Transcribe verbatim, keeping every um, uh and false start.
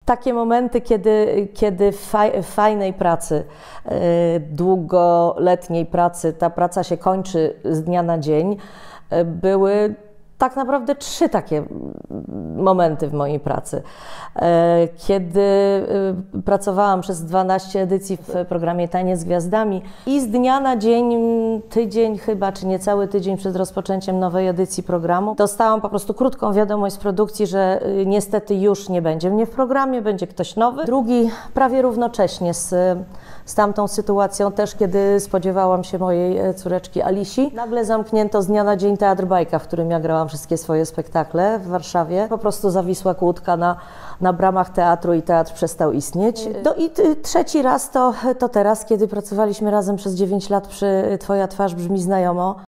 takie momenty, kiedy, kiedy w faj, fajnej pracy, yy, długoletniej pracy, ta praca się kończy z dnia na dzień, yy, były tak naprawdę trzy takie momenty w mojej pracy. Kiedy pracowałam przez dwanaście edycji w programie Taniec z Gwiazdami i z dnia na dzień, tydzień chyba, czy niecały tydzień przed rozpoczęciem nowej edycji programu, dostałam po prostu krótką wiadomość z produkcji, że niestety już nie będzie mnie w programie, będzie ktoś nowy. Drugi prawie równocześnie z, z tamtą sytuacją, też kiedy spodziewałam się mojej córeczki Alisi. Nagle zamknięto z dnia na dzień Teatr Bajka, w którym ja grałam wszystkie swoje spektakle w Warszawie. Po prostu zawisła kłódka na, na bramach teatru i teatr przestał istnieć. No i trzeci raz to, to teraz, kiedy pracowaliśmy razem przez dziewięć lat przy Twoja twarz brzmi znajomo.